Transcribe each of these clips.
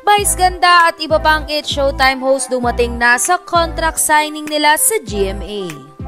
Vice Ganda at iba pang It's Showtime host dumating na sa contract signing nila sa GMA.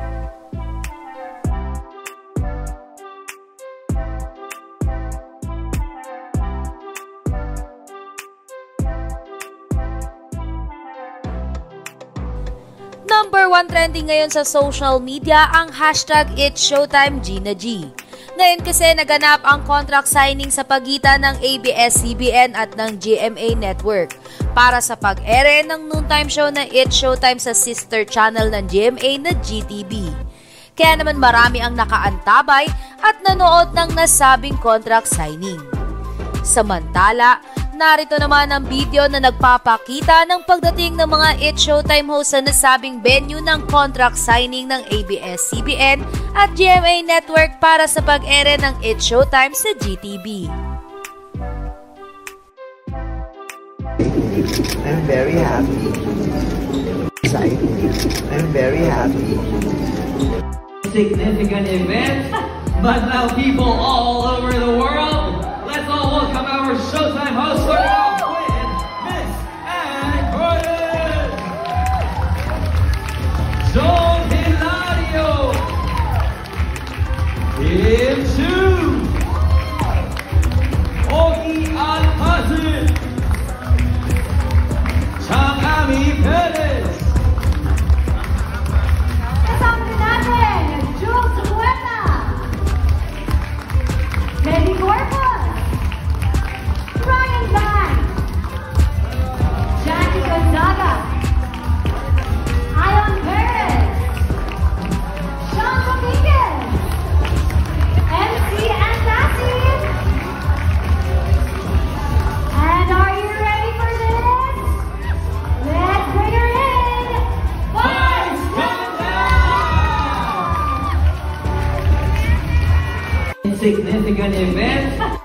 Number 1 trending ngayon sa social media ang hashtag It's Showtime Gina G. Ngayon kasi naganap ang contract signing sa pagitan ng ABS-CBN at ng GMA Network para sa pag-ere ng noontime show na It's Showtime sa sister channel ng GMA na GTV. Kaya naman marami ang nakaantabay at nanood ng nasabing contract signing. Samantala, narito naman ang video na nagpapakita ng pagdating ng mga It's Showtime hosts sa nasabing venue ng contract signing ng ABS-CBN at GMA Network para sa pag-ere ng It's Showtime sa GTV. I'm very happy. I'm very happy. Significant event, but now people all over the world, let's all welcome our Showtime host, starting off with Miss Ann Gordon, John Hilario, Kim Chu, Ogie Alcazar, Chakami Perez. Kasama din natin, Jules Huerta, Teddy Corpus, Ryan Van, Jackie Gonzaga, Ion Perez, Sean Rodriguez, MC Antacid. And are you ready for this? Let's bring her in, Vice Ganda! Significant event.